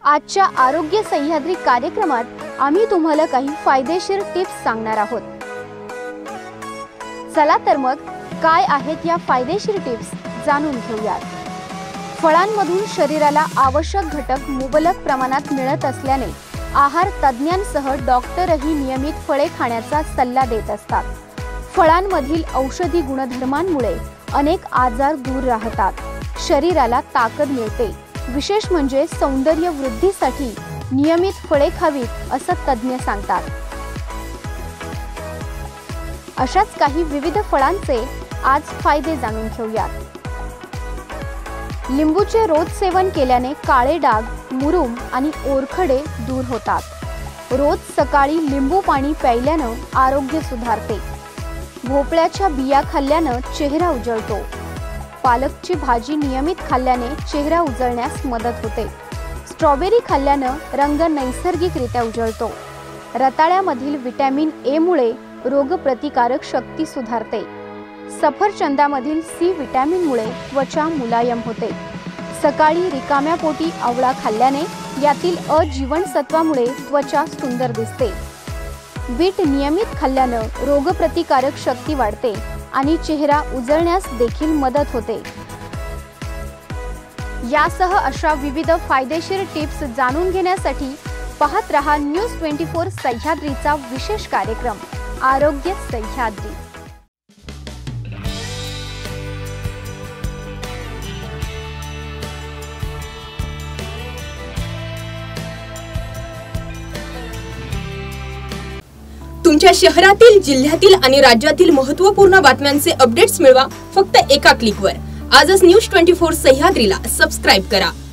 आजच्या आरोग्य सह्याद्री कार्यक्रमात आम्ही तुम्हाला काही फायदेशीर टिप्स सांगणार आहोत। चला तर मग काय आहेत या फायदेशीर टिप्स जाणून घेऊयात। फळांमधून शरीराला आवश्यक घटक मुबलक प्रमाणात मिळत असल्याने आहार तज्ञांसह डॉक्टरही नियमित फळे खाण्याचा सल्ला देत असतात। फळांमधील औषधी गुणधर्मांमुळे अनेक आजार दूर राहतात, शरीराला ताकद मिळते। विशेष म्हणजे सौंदर्य वृद्धीसाठी नियमित फळे खावीत असं तज्ञ सांगतात। अशाच काही विविध फळांचे आज फायदे जाणून घेऊयात। लिंबूचे रोज सेवन केल्याने काळे डाग, मुरूम आणि ओरखडे दूर होतात। रोज सकाळी लिंबू पाणी प्यायल्याने आरोग्य सुधारते। भोपळ्याच्या बिया खाल्ल्याने चेहरा उजळतो। पालकची भाजी नियमित खाल्ल्याने चेहरा उजळण्यास मदत होते। स्ट्रॉबेरी खाल्ल्याने रंग नैसर्गिकरित्या उजळतो। रताळ्यामधील विटॅमिन ए मुळे रोगप्रतिकारक शक्ती सुधारते। सफरचंदामधील सी विटॅमिनमुळे त्वचा मुलायम होते। सकाळी रिकाम्या पोटी आवळा खाल्ल्याने यातील अ जीवनसत्वामुळे त्वचा सुंदर दिसते। बीट नियमित खाल्ल्याने रोगप्रतिकारक शक्ती वाढते आणि चेहरा उजळण्यास देखील मदत होते। यासह अशा विविध फायदेशीर टिप्स जाणून घेण्यासाठी पाहत रहा न्यूज 24 सह्याद्रीचा विशेष कार्यक्रम आरोग्य सह्याद्री। तुमच्या शहरातील, जिल्ह्यातील आणि राज्यातील महत्त्वपूर्ण बातम्यांचे अपडेट्स मिळवा फक्त एका क्लिकवर। आजच न्यूज 24 सह्याद्रीला सबस्क्राइब करा।